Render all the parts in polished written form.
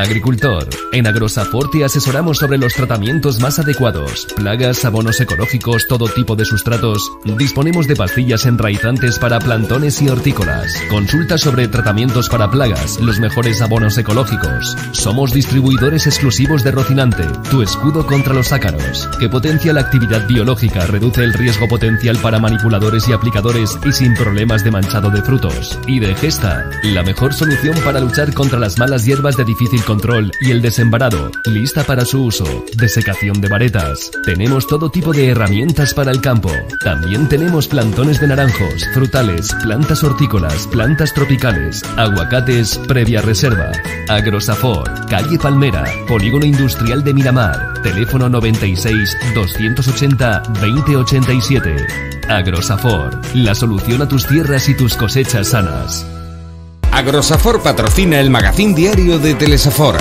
Agricultor. En Agrosafor te asesoramos sobre los tratamientos más adecuados. Plagas, abonos ecológicos, todo tipo de sustratos. Disponemos de pastillas enraizantes para plantones y hortícolas. Consulta sobre tratamientos para plagas, los mejores abonos ecológicos. Somos distribuidores exclusivos de Rocinante, tu escudo contra los ácaros, que potencia la actividad biológica, reduce el riesgo potencial para manipuladores y aplicadores y sin problemas de manchado de frutos. Y de Gesta, la mejor solución para luchar contra las malas hierbas de difícil control y el desembarado, lista para su uso. Desecación de varetas. Tenemos todo tipo de herramientas para el campo. También tenemos plantones de naranjos, frutales, plantas hortícolas, plantas tropicales, aguacates previa reserva. Agrosafor, calle Palmera, Polígono Industrial de Miramar, teléfono 96 280 2087. Agrosafor, la solución a tus tierras y tus cosechas sanas. Agrosafor patrocina el magazín diario de Telesafor.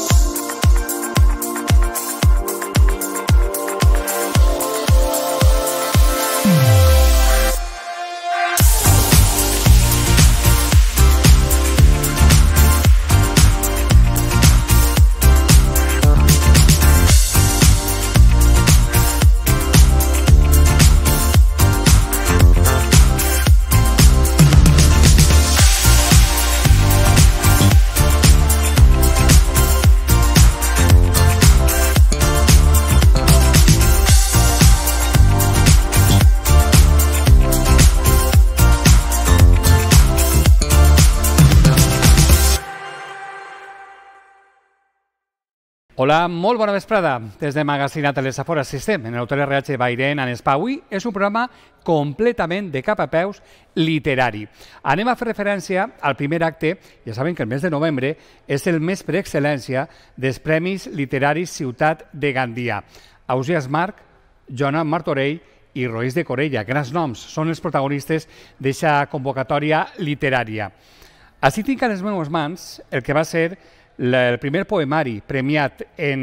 Hola, molt bona vesprada. Des de Magazine a Telesafor assistem en l'Hotel RH Bairén en Spa. Avui és un programa completament de cap a peus literari. Anem a fer referència al primer acte. Ja saben que el mes de novembre és el mes per excel·lència dels Premis Literaris Ciutat de Gandia. Ausiàs Marc, Joana Martorell i Roís de Corella, grans noms, són els protagonistes d'aquesta convocatòria literària. Així tinc a les meves mans el que va ser el primer poemari premiat en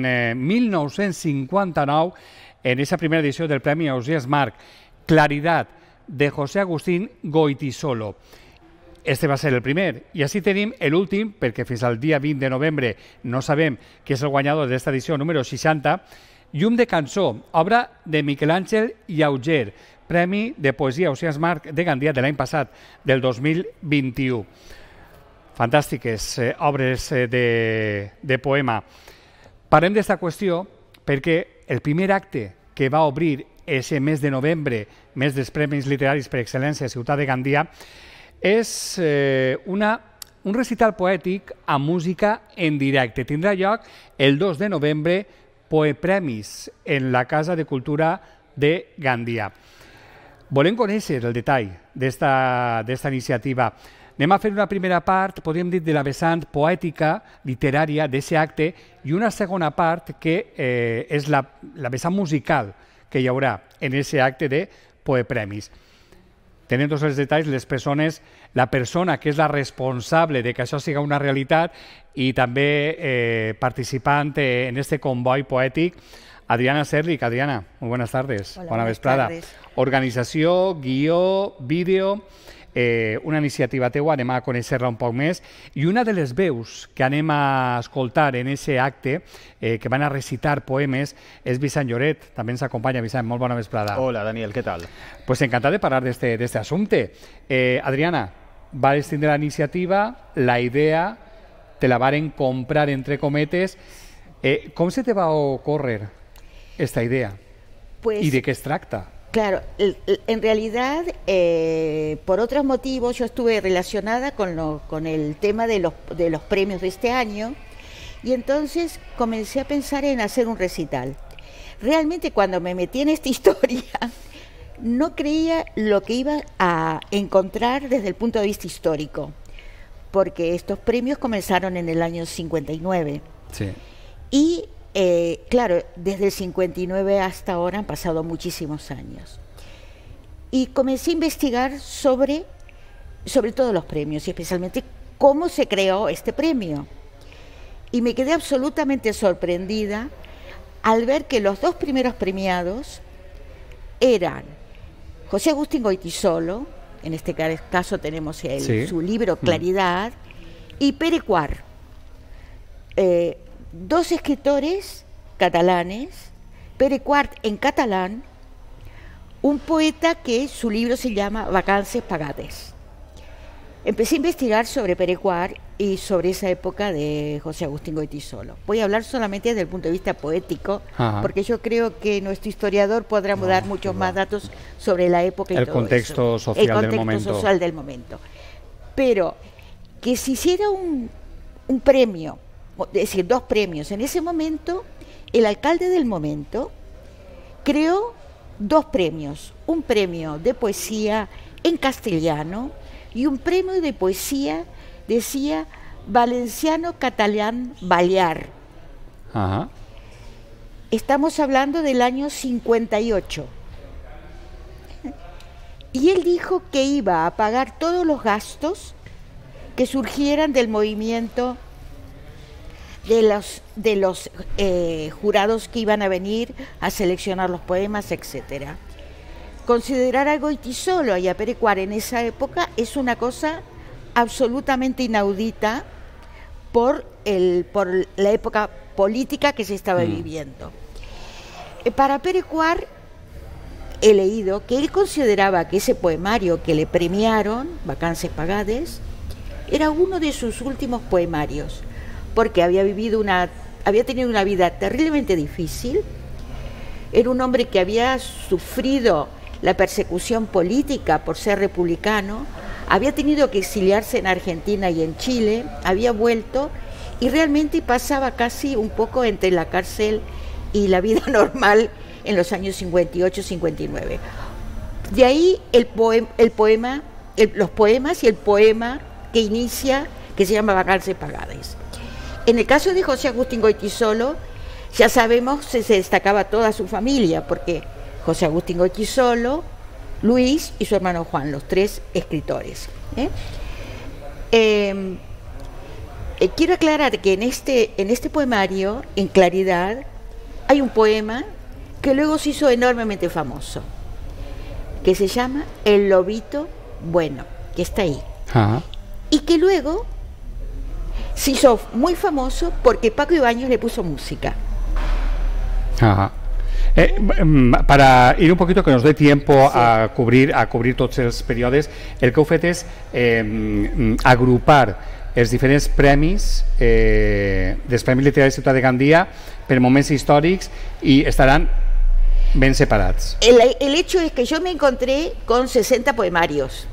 1959 en aquesta primera edició del Premi Ausiàs Marc, Claridad, de José Agustín Goytisolo. Este va ser el primer. I així tenim l'últim, perquè fins al dia 20 de novembre no sabem qui és el guanyador d'esta edició número 60, Llum de cançó, obra de Miquel Àngel Llauger, Premi de Poesia Ausiàs Marc de Gandia de l'any passat, del 2021. Fantàstiques obres de poema. Parlem d'esta qüestió perquè el primer acte que va obrir aquest mes de novembre, mes dels Premis Literaris per Excel·lència a Ciutat de Gandia, és un recital poètic amb música en directe. Tindrà lloc el 2 de novembre Poepremis en la Casa de Cultura de Gandia. Volem conèixer el detall d'esta iniciativa. Anem a fer una primera part, podríem dir, de la vessant poètica, literària d'aquest acte, i una segona part que és la vessant musical que hi haurà en aquest acte de Poepremis. Tenen tots els detalls, les persones, la persona que és la responsable de que això sigui una realitat i també participant en este comboi poètic, Adriana Serlich. Adriana, muy buenas tardes. Hola, bona vesprada. tardes. Organització, guió, vídeo, una iniciativa teua, anem a conèixer-la un poc més, i una de les veus que anem a escoltar en aquest acte, que van a recitar poemes, és Vicent Lloret. També ens acompanya, Vicent, molt bona vesprada. Hola, Daniel, ¿qué tal? Pues encantat de parlar d'este assumpte. Adriana, vas tindre la iniciativa, la idea, te la varen comprar, entre cometes. Com se te va ocórrer esta idea? Pues, ¿Y de qué es tracta? Claro, en realidad, por otros motivos, yo estuve relacionada con el tema de los premios de este año, y entonces comencé a pensar en hacer un recital. Realmente, cuando me metí en esta historia, no creía lo que iba a encontrar desde el punto de vista histórico, porque estos premios comenzaron en el año 59. Sí. Y claro, desde el 59 hasta ahora han pasado muchísimos años. Y comencé a investigar sobre todos los premios, y especialmente cómo se creó este premio. Y me quedé absolutamente sorprendida al ver que los dos primeros premiados eran José Agustín Goytisolo, en este caso tenemos su libro Claridad, y Pere Quart. dos escritores catalanes, Pere Quart en catalán, un poeta que su libro se llama Vacances pagades. Empecé a investigar sobre Pere Quart y sobre esa época de José Agustín Goytisolo. Voy a hablar solamente desde el punto de vista poético, porque yo creo que nuestro historiador podrá dar muchos más datos sobre la época y el todo contexto eso. social el contexto del momento. social del momento. Pero que se hiciera un premio, es decir, dos premios en ese momento, el alcalde del momento creó dos premios, un premio de poesía en castellano y un premio de poesía, decía, valenciano catalán balear. Ajá. Estamos hablando del año 58. Y él dijo que iba a pagar todos los gastos que surgieran del movimiento de los jurados que iban a venir a seleccionar los poemas, etcétera. Considerar a Goytisolo y a Pere Quart en esa época es una cosa absolutamente inaudita por la época política que se estaba viviendo. Para Pere Quart he leído que él consideraba que ese poemario que le premiaron, Vacances pagades, era uno de sus últimos poemarios, porque había tenido una vida terriblemente difícil, era un hombre que había sufrido la persecución política por ser republicano, había tenido que exiliarse en Argentina y en Chile, había vuelto y realmente pasaba casi un poco entre la cárcel y la vida normal en los años 58, 59. De ahí los poemas y el poema que inicia, que se llama Vacances pagades. En el caso de José Agustín Goytisolo, ya sabemos que se destacaba toda su familia, porque José Agustín Goytisolo, Luis y su hermano Juan, los tres escritores. Quiero aclarar que en este poemario, en Claridad, hay un poema que luego se hizo enormemente famoso, que se llama El lobito bueno, que está ahí. Ajá. Y que luego se hizo muy famoso porque Paco Ibáñez le puso música. Ajá. Para ir un poquito, que nos dé tiempo a cobrir tots els períodes, el que heu fet és agrupar els diferents premis dels Premis Literaris Ciutat de Gandia per moments històrics i estaran ben separats. El hecho es que yo me encontré con 60 poemarios.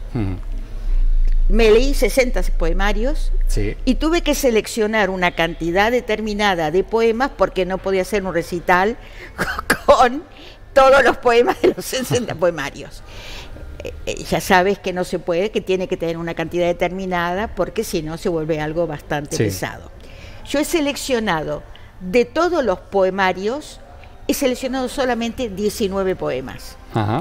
Me leí 60 poemarios y tuve que seleccionar una cantidad determinada de poemas porque no podía hacer un recital con todos los poemas de los 60 poemarios. Ya sabes que no se puede, que tiene que tener una cantidad determinada porque si no se vuelve algo bastante pesado. Yo he seleccionado de todos los poemarios, he seleccionado solamente 19 poemas.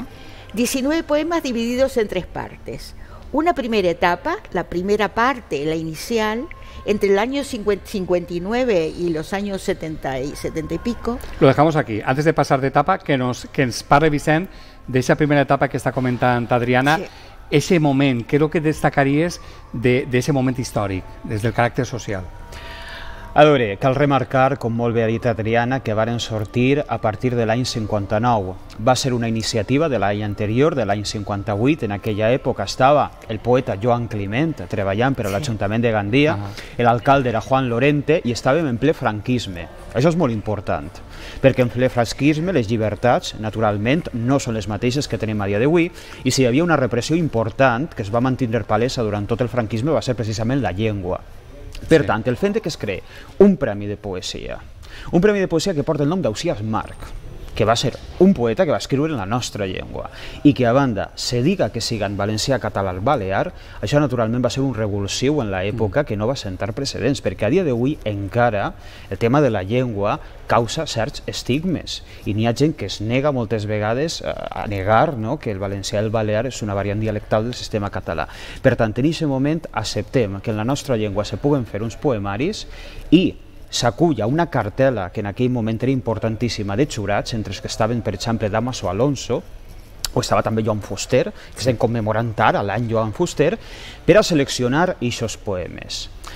19 poemas divididos en tres partes. Una primera etapa, la primera parte, la inicial, entre el año 59 y los años 70 y pico. Lo dejamos aquí. Antes de pasar de etapa, que ens parle Vicent de esa primera etapa que está comentando Adriana. Ese moment, què és el que destacaries d'ese moment històric, des del caràcter social? A veure, cal remarcar, com molt bé ha dit Adriana, que varen sortir a partir de l'any 59. Va ser una iniciativa de l'any anterior, de l'any 58. En aquella època estava el poeta Joan Climent treballant per a l'Ajuntament de Gandia, l'alcalde era Juan Lorente i estàvem en ple franquisme. Això és molt important, perquè en ple franquisme les llibertats, naturalment, no són les mateixes que tenim a dia d'avui, i si hi havia una repressió important que es va mantenir palesa durant tot el franquisme va ser precisament la llengua. Per tant, el fet que es cree un premi de poesia que porta el nom d'Ausiàs Marc, que va ser un poeta que va escriure en la nostra llengua, i que a banda se diga que siga en valencià, català, balear, això naturalment va ser un revulsiu en l'època que no va sentar precedents, perquè a dia d'avui encara el tema de la llengua causa certs estigmes, i n'hi ha gent que es nega moltes vegades a negar que el valencià i el balear és una variant dialectal del sistema català. Per tant, en aquest moment acceptem que en la nostra llengua se puguen fer uns poemaris i s'acull a una cartela que en aquell moment era importantíssima de jurats, entre els que estaven, per exemple, Damaso Alonso, o estava també Joan Fuster, que estem commemorant ara l'any Joan Fuster, per a seleccionar aquests poemes.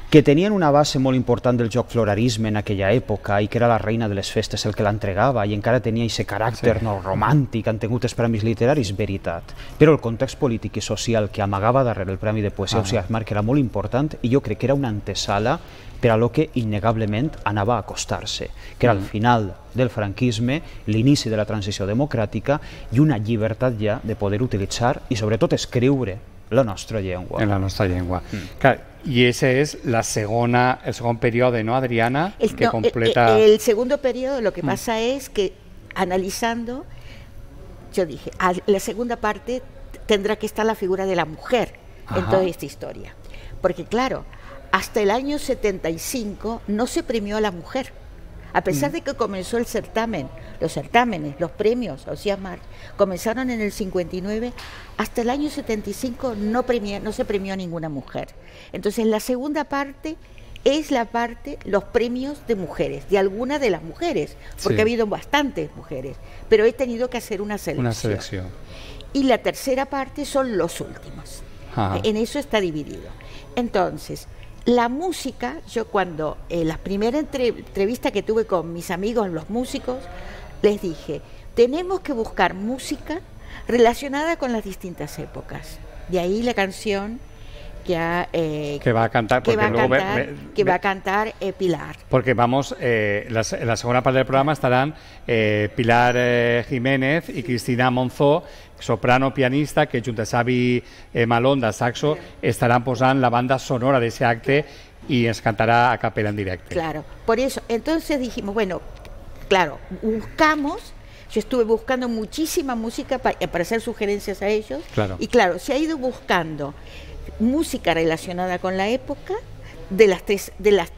que tenien una base molt important del joc florarisme en aquella època i que era la reina de les festes el que l'entregava i encara tenia aquest caràcter no romàntic, han tingut els premis literaris, veritat. Però el context polític i social que amagava darrere el Premi de Poesia Ausiàs Marc era molt important i jo crec que era una antesala per a lo que innegablement anava a acostar-se, que era el final del franquisme, l'inici de la transició democràtica i una llibertat ja de poder utilitzar i sobretot escriure la nostra llengua. En la nostra llengua. Clar, y ese es el segundo periodo, ¿no, Adriana? Que completa... el segundo periodo, lo que pasa es que analizando, yo dije, la segunda parte tendrá que estar la figura de la mujer en toda esta historia. Porque claro, hasta el año 75 no se premió a la mujer. A pesar de que comenzó el certamen, los certámenes, los premios Ausiàs Marc, comenzaron en el 59, hasta el año 75 no se premió a ninguna mujer. Entonces la segunda parte es los premios de mujeres, de algunas de las mujeres, porque ha habido bastantes mujeres, pero he tenido que hacer una selección. Y la tercera parte son los últimos. En eso está dividido. Entonces, la música, yo cuando la primera entrevista que tuve con mis amigos, los músicos, les dije, tenemos que buscar música relacionada con las distintas épocas. De ahí la canción que va a cantar Pilar. Porque vamos, la segunda parte del programa estarán Pilar Jiménez y Cristina Monzó, soprano pianista, que junto a Xavi Malonda, saxo, estaran posant la banda sonora de ese acte y nos cantará a capela en directo. Claro, por eso, entonces dijimos, bueno, claro, yo estuve buscando muchísima música para hacer sugerencias a ellos, y claro, se ha ido buscando música relacionada con la época de las tres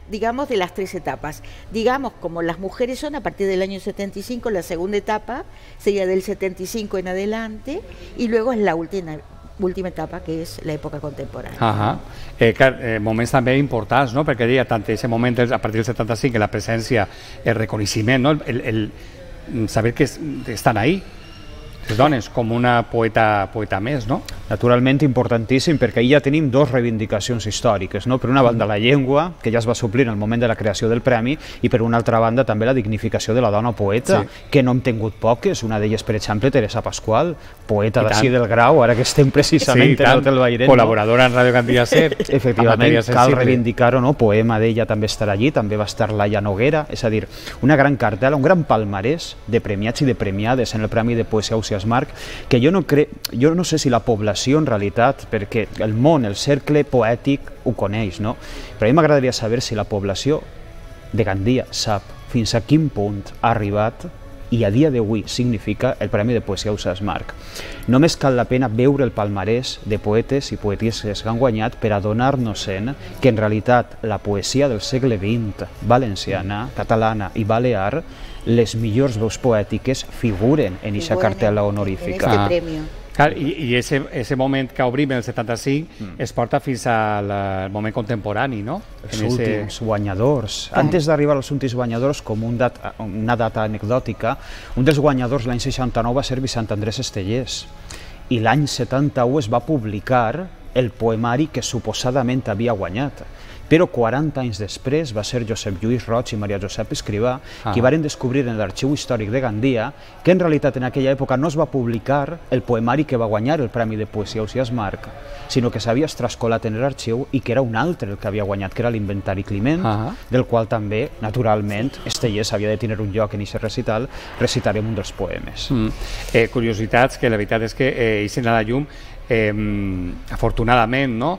etapas. Digamos, como las mujeres son a partir del año 75, la segunda etapa sería del 75 en adelante, y luego es la última etapa, que és l'època contemporània. Moments també importants, no? Perquè deia, tant ese moment a partir del 75, la presència, el reconeixement, no? el saber que estan ahí, les dones, com una poeta més, no? Naturalment importantíssim, perquè ahir ja tenim dos reivindicacions històriques, no? Per una banda la llengua, que ja es va suplir en el moment de la creació del premi, i per una altra banda també la dignificació de la dona poeta, que no hem tingut poques, una d'elles, per exemple, Teresa Pascual, poeta d'ací del Grau, ara que estem precisament en l'Hotel Bairet. Col·laboradora en Ràdio Gandia Ser. Efectivament, cal reivindicar-ho, no? Poema d'ella també estarà allí, també va estar Laia Noguera, és a dir, una gran cartela, un gran palmarès de premiats i de premiades en el Premi de Poesia Ausiàs Marc, que jo no sé si la població en realitat, perquè el món, el cercle poètic ho coneix, no? Però a mi m'agradaria saber si la població de Gandia sap fins a quin punt ha arribat i a dia d'avui significa el Premi de Poesia Ausiàs Marc. Només cal la pena veure el palmarès de poetes i poetisses que han guanyat per adonar-nos-en que en realitat la poesia del segle XX, valenciana, catalana i balear, les millors veus poètiques figuren en aquesta cartela honorífica. I ese moment que obrim en el 75 es porta fins al moment contemporani, no? Els últims guanyadors. Antes d'arribar als últims guanyadors, com una data anecdòtica, un dels guanyadors l'any 69 va ser Vicent Andrés Estellés, i l'any 71 es va publicar el poemari que suposadament havia guanyat. Però 40 anys després va ser Josep Lluís Roig i Maria Josep Escrivà qui varen descobrir en l'Arxiu Històric de Gandia que en realitat en aquella època no es va publicar el poemari que va guanyar el Premi de Poesia Ausiàs Marc, sinó que s'havia trascolat en l'arxiu i que era un altre el que havia guanyat, que era l'Inventari Climent, del qual també, naturalment, Estellés havia de tenir un lloc en aquest recital, recitarem un dels poemes. Curiositats que la veritat és que ixen a la llum, afortunadament, no?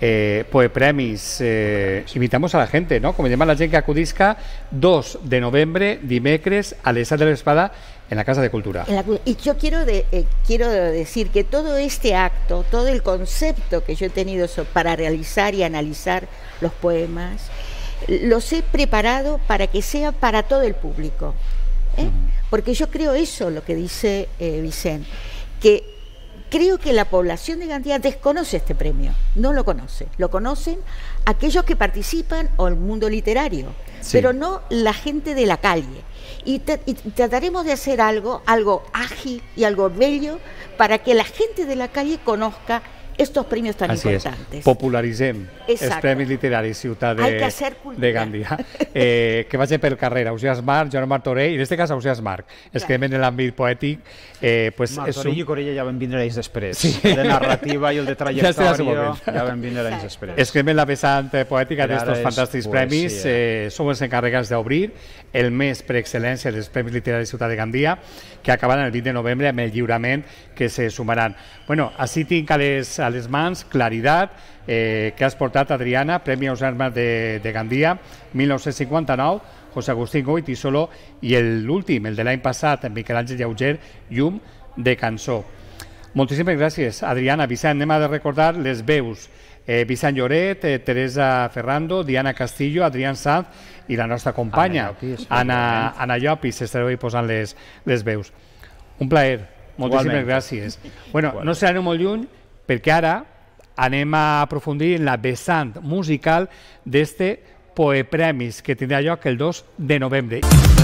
Poepremis, invitamos a la gente, ¿no? Como llama la gente que acudisca 2 de noviembre, dimecres, a les 7 de l'espada, en la Casa de Cultura. Y yo quiero decir que todo este acto, todo el concepto que yo he tenido para realizar y analizar los poemas, los he preparado para que sea para todo el público. Porque yo creo eso, lo que dice Vicente, que creo que la población de Gandia desconoce este premio, no lo conoce. Lo conocen aquellos que participan o el mundo literario, pero no la gente de la calle. Y trataremos de hacer algo ágil y algo bello para que la gente de la calle conozca estos premios tan Així importantes. és, popularitzem els Exacto. Premis Literaris Ciutat Hay que hacer cultura. de Gandia. Que vagi per carrera, Ausiàs Marc, Joan Martorell, i en aquest cas Ausiàs Marc. Es que en l'àmbit poètic... Pues, Martorell i Corella ja van vindre ells després. Sí. De narrativa i el de trajectòria ja van vindre ells després. Es que la vessant poètica Però d'estos ara és fantàstics poesia. premis som els encarregats d'obrir el mes per excel·lència dels Premis Literaris Ciutat de Gandia, que acabaran el 20 de novembre amb el lliurament que se sumaran. Bueno, així tinc a les mans Claritat, que has portat Adriana, Premi Ausiàs Marc de Gandia, 1959, José Agustín Goytisolo, i l'últim, el de l'any passat, en Miquel Àngel Llauger, Llum de cançó. Moltíssimes gràcies, Adriana. Vicent, anem a recordar les veus. Vicent Lloret, Teresa Ferrando, Diana Castillo, Adrián Sanz i la nostra companya, Anna Llopis, estareu ahí posant les veus. Un plaer, moltíssimes gràcies. Bueno, no serà molt lluny, perquè ara anem a aprofundir en la vessant musical d'este Poepremis, que tindrà lloc el 2 de novembre.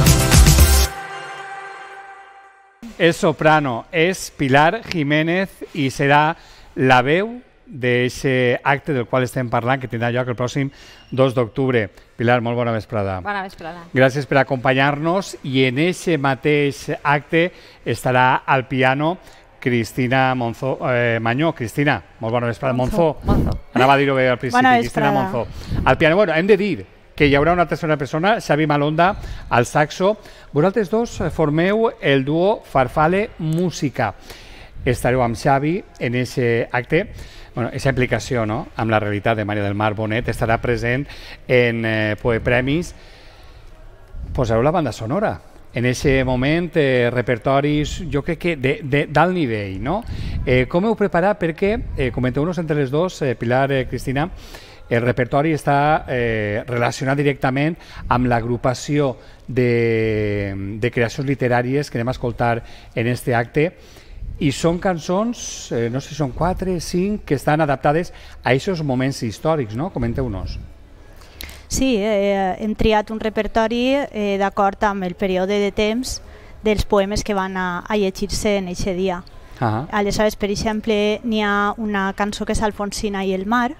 El soprano és Pilar Jiménez i serà la veu d'aquest acte del qual estem parlant, que tindrà lloc el pròxim 2 d'octubre. Pilar, molt bona vesprada. Bona vesprada. Gràcies per acompanyar-nos, i en aquest mateix acte estarà al piano Cristina Mañó. Cristina, molt bona vesprada. Monzó. Anava a dir-ho bé al principi. Cristina Monzó. Al piano, bueno, hem de dir que hi haurà una tercera persona, Xavi Malonda, al saxo. Vosaltres dos formeu el duo Farfale Música. Estareu amb Xavi en aquest acte. Bueno, aquesta implicació, no?, amb la realitat de Maria del Mar Bonet estarà present en Poepremis. Posareu la banda sonora. En aquest moment, repertoris, jo crec que d'alt nivell, no? Com heu preparat? Perquè, comenteu-nos entre les dos, Pilar, Cristina, el repertori està relacionat directament amb l'agrupació de creacions literàries que anem a escoltar en aquest acte, i són cançons, no sé si són 4, 5, que estan adaptades a aquests moments històrics, no? Comenteu-nos. Sí, hem triat un repertori d'acord amb el període de temps dels poemes que van a llegir-se en aquest dia. Aleshores, per exemple, n'hi ha una cançó que és Alfonsina i el mar,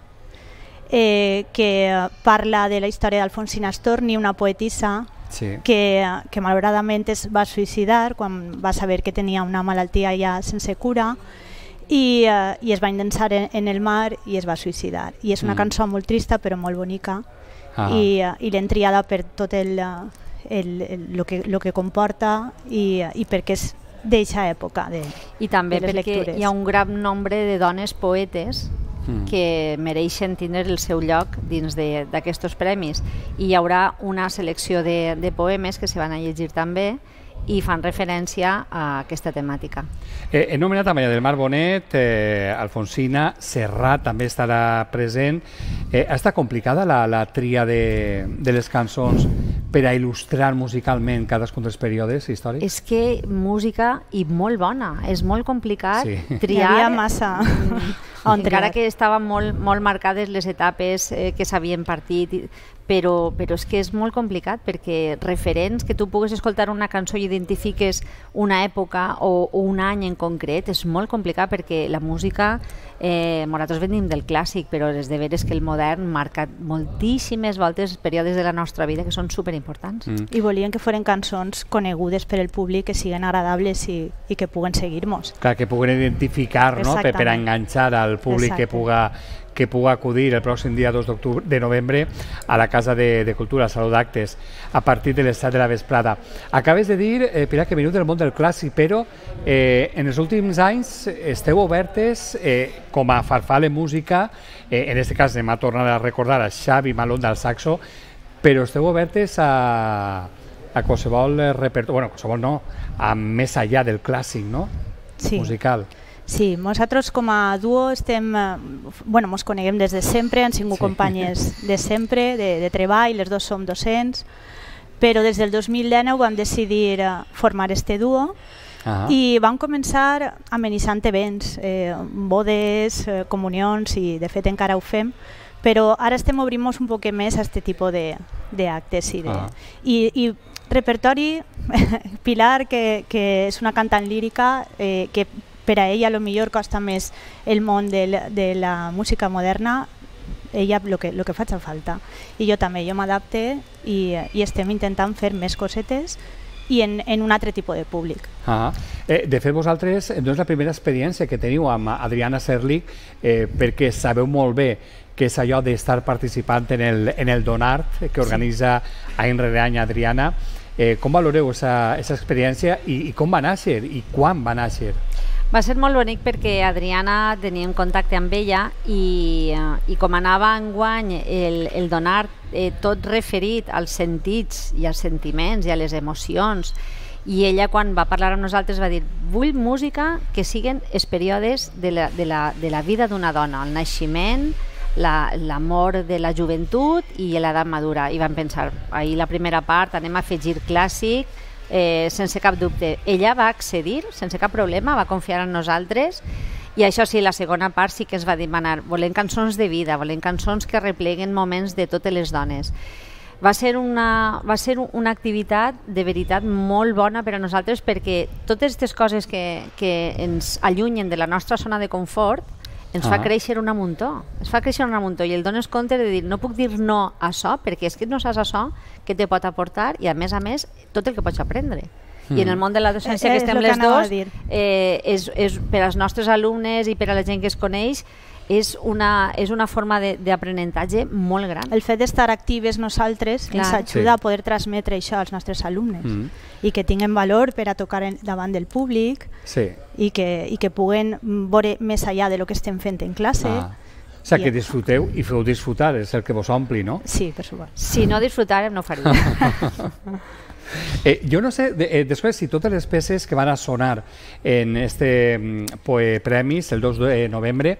que parla de la història d'Alfonsina Storni, una poetissa que malauradament es va suïcidar quan va saber que tenia una malaltia ja sense cura, i es va endensar en el mar i es va suïcidar. I és una cançó molt trista però molt bonica, i l'hem triada per tot el que comporta i perquè és d'eixa època de les lectures. I també perquè hi ha un gran nombre de dones poetes que mereixen tindre el seu lloc dins d'aquests premis, i hi haurà una selecció de poemes que se van a llegir també i fan referència a aquesta temàtica. He nomenat a Maria del Mar Bonet, Alfonsina, Serrat també estarà present. Ha estat complicada la tria de les cançons per a il·lustrar musicalment cadascun dels períodes històrics? És que música i molt bona, és molt complicat triar. Hi havia massa. Encara que estaven molt marcades les etapes que s'havien partit, però és que és molt complicat, perquè referents que tu puguis escoltar una cançó i identifiques una època o un any en concret, és molt complicat, perquè la música, nosaltres venim del clàssic, però és de veres que el modern marca moltíssimes voltes períodes de la nostra vida que són superimportants. I volien que foren cançons conegudes per el públic, que siguin agradables i que puguen seguir-nos. Clar, que puguen identificar, no?, per a enganxar al públic que puga acudir el pròxim dia 2 de novembre a la Casa de Cultura, al Saló d'Actes, a partir de les 7 de la vesprada. Acabes de dir, Pilar, que veniu del món del clàssic, però en els últims anys esteu obertes com a Farfale Música, en aquest cas anem a tornar a recordar a Xavi Malonda al saxo, però esteu obertes a qualsevol repertori, bueno, qualsevol no, a més allà del clàssic, no?, musical. Sí, nosaltres com a duo ens coneguem des de sempre, han sigut companyes de sempre, de treball, les dos som docents, però des del 2019 vam decidir formar este duo i vam començar amenitzant events, bodes, comunions, i de fet encara ho fem, però ara estem obrint-nos un poc més a aquest tipus d'actes. I repertori, Pilar, que és una cantant lírica, que per a ella a lo millor costa més el món de la música moderna, ella lo que faig falta. I jo també, jo m'adapte i estem intentant fer més cosetes i en un altre tipus de públic. De fet, vosaltres no és la primera experiència que teniu amb Adriana Serlich, perquè sabeu molt bé que és allò d'estar participant en el Donart que organitza any rere any Adriana. Com valoreu aquesta experiència i com va néixer i quan va néixer? Va ser molt bonic perquè Adriana tenia un contacte amb ella i com anava enguany el Donart tot referit als sentits i als sentiments i a les emocions, i ella quan va parlar amb nosaltres va dir: vull música que siguen els períodes de la vida d'una dona, el naixement, l'amor de la joventut i l'edat madura. I vam pensar, ahir la primera part anem a fer gir clàssic, sense cap dubte. Ella va accedir sense cap problema, va confiar en nosaltres, i això sí, la segona part sí que es va demanar: volem cançons de vida, volem cançons que repleguen moments de totes les dones. Va ser una activitat de veritat molt bona per a nosaltres, perquè totes aquestes coses que ens allunyen de la nostra zona de confort ens fa créixer una muntó, i el dones compte de dir: no puc dir no a això, perquè és que no saps això que te pot aportar, i a més tot el que pots aprendre. I en el món de la docència que estem les dos, per als nostres alumnes i per a la gent que es coneix, és una forma d'aprenentatge molt gran. El fet d'estar actives nosaltres ens ajuda a poder transmetre això als nostres alumnes i que tinguin valor per a tocar davant del públic i que puguen veure més enllà de lo que estem fent en classe. O sigui, que disfruteu i feu disfrutar, és el que vos ompli, no? Sí, per supost. Si no disfrutàrem, no ho faríem. Jo no sé, després, si totes les peces que van a sonar en este premis el 2 de novembre,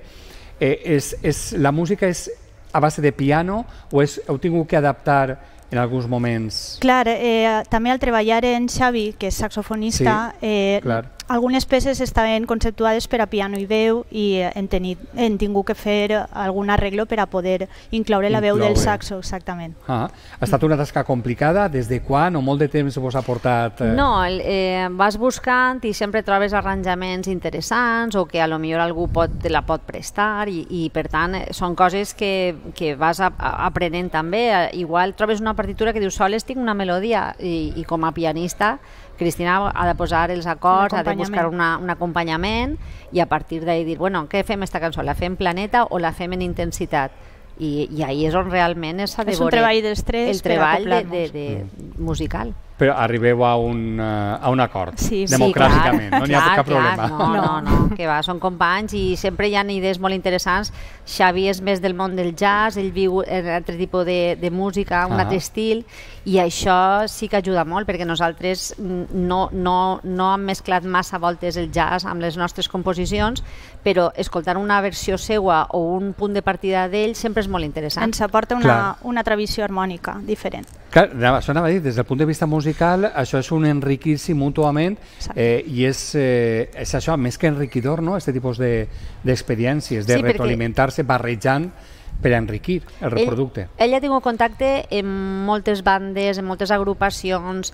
la música és a base de piano o heu tingut que adaptar en alguns moments? Clar, també al treballar en Xavi, que és saxofonista, algunes peces estaven conceptuades per a piano i veu i hem tingut que fer algun arreglo per a poder incloure la veu del saxo, exactament. Ha estat una tasca complicada? Des de quan o molt de temps vos ha portat? No, vas buscant i sempre trobes arranjaments interessants o que a lo millor algú te la pot prestar i per tant són coses que vas aprenent també. Igual trobes una partitura que dius: sols tinc una melodia, i com a pianista Cristina ha de posar els acords, ha de buscar un acompanyament, i a partir d'ahir dir: bueno, què fem esta cançó? La fem planeta o la fem en intensitat? I ahir és on realment s'ha de veure un treball dels tres, el treball musical. Però arribeu a un acord, democràticament, no n'hi ha cap problema. No, que va, són companys i sempre hi ha idees molt interessants. Xavi és més del món del jazz, ell viu un altre tipus de música, un altre estil, i això sí que ajuda molt, perquè nosaltres no hem mesclat massa voltes el jazz amb les nostres composicions, però escoltar una versió seua o un punt de partida d'ell sempre és molt interessant. Ens aporta una tradició harmònica diferent. Clar, això anava a dir, des del punt de vista musical, això és un enriquir-se mútuament i és això, més que enriquidor, no?, aquest tipus d'experiències, de retroalimentar-se barrejant per enriquir el reproducte. Ell ha tingut contacte amb moltes bandes, amb moltes agrupacions,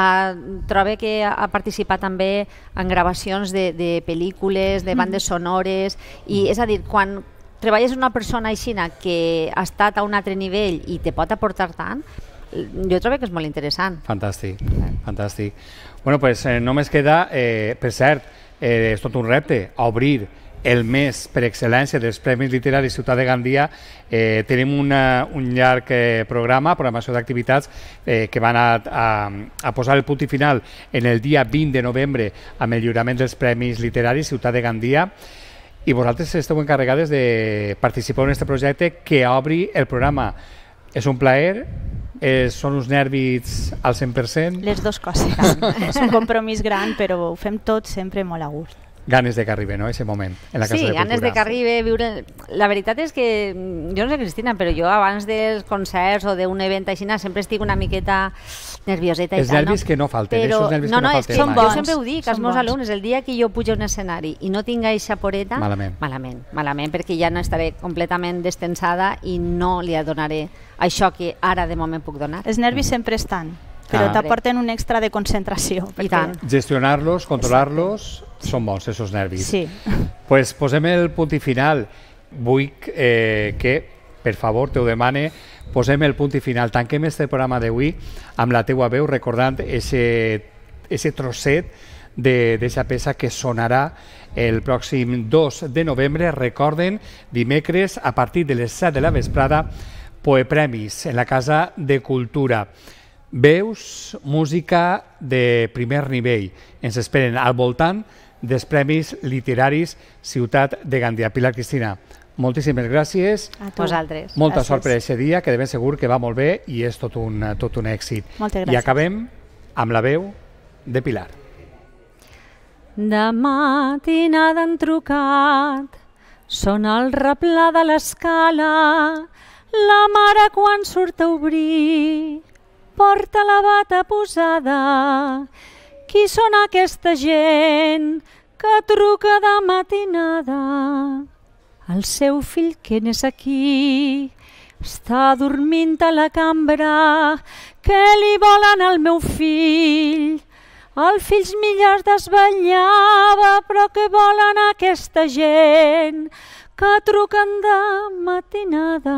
troba que ha participat també en gravacions de pel·lícules, de bandes sonores, i és a dir, quan treballes una persona aixina que ha estat a un altre nivell i te pot aportar tant, jo trobo que és molt interessant. Fantàstic, fantàstic. Bueno, doncs només queda, per cert, és tot un repte, obrir el mes per excel·lència dels Premis Literaris Ciutat de Gandia. Tenim un llarg programació d'activitats que van a posar el punt i final en el dia 20 de novembre amb el lliurament dels Premis Literaris Ciutat de Gandia, i vosaltres esteu encarregades de participar en aquest projecte que obri el programa. És un plaer? Són uns nervis al 100%? Les dues coses. És un compromís gran, però ho fem tot sempre molt a gust. Ganes de que arribi, no?, aquest moment en la Casa de Cultura. Sí, ganes de que arribi, viure... La veritat és que, jo no sé, Cristina, però jo abans dels concerts o d'un event així sempre estic una miqueta nervioseta. Els nervis que no falten, aquests nervis que no falten mai. Jo sempre ho dic als meus alumnes, el dia que jo pujo a un escenari i no tinc eixa poreta, malament, perquè ja no estaré completament destensada i no li donaré això que ara de moment puc donar. Els nervis sempre estan, però t'aporten un extra de concentració. I tant. Gestionar-los, controlar-los, són bons, esos nervis. Sí. Pues posem el punt i final. Vull que, per favor, te ho demane, posem el punt i final. Tanquem este programa d'avui amb la teua veu, recordant ese trosset d'aquesta peça que sonarà el pròxim 2 de novembre. Recorden, dimecres, a partir de les 7 de la vesprada, Poepremis en la Casa de Cultura. Veus, música de primer nivell. Ens esperen al voltant dels Premis Literaris Ciutat de Gandia. Pilar Cristina, moltíssimes gràcies. A vosaltres. Molta sort per aquest dia, que de ben segur que va molt bé i és tot un èxit. Moltes gràcies. I acabem amb la veu de Pilar. De matinada han trucat, sona el replà de l'escala, la mare quan surt a obrir porta la bata posada. Qui són aquesta gent que truca de matinada? El seu fill que n'és aquí està dormint a la cambra. Què li volen al meu fill? El fill millor desvetllava, però què volen aquesta gent que truquen de matinada?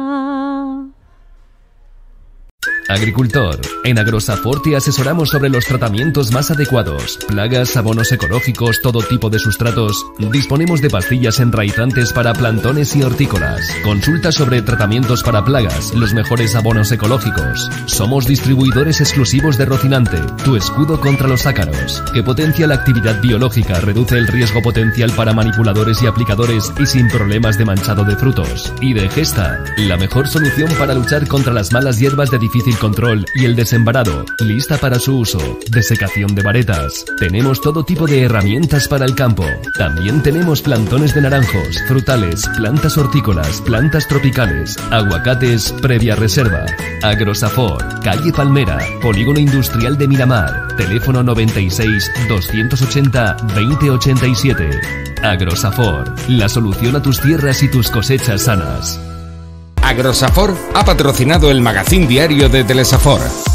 Agricultor, en Agrosafor te asesoramos sobre los tratamientos más adecuados, plagas, abonos ecológicos, todo tipo de sustratos. Disponemos de pastillas enraizantes para plantones y hortícolas. Consulta sobre tratamientos para plagas, los mejores abonos ecológicos. Somos distribuidores exclusivos de Rocinante, tu escudo contra los ácaros, que potencia la actividad biológica, reduce el riesgo potencial para manipuladores y aplicadores y sin problemas de manchado de frutos. Y de Gesta, la mejor solución para luchar contra las malas hierbas de difícil control y el desembarado, lista para su uso, desecación de varetas. Tenemos todo tipo de herramientas para el campo. También tenemos plantones de naranjos, frutales, plantas hortícolas, plantas tropicales, aguacates previa reserva. Agrosafor, calle Palmera, Polígono Industrial de Miramar, teléfono 96 280 2087. Agrosafor, la solución a tus tierras y tus cosechas sanas. Agrosafor ha patrocinado el magazín diario de Telesafor.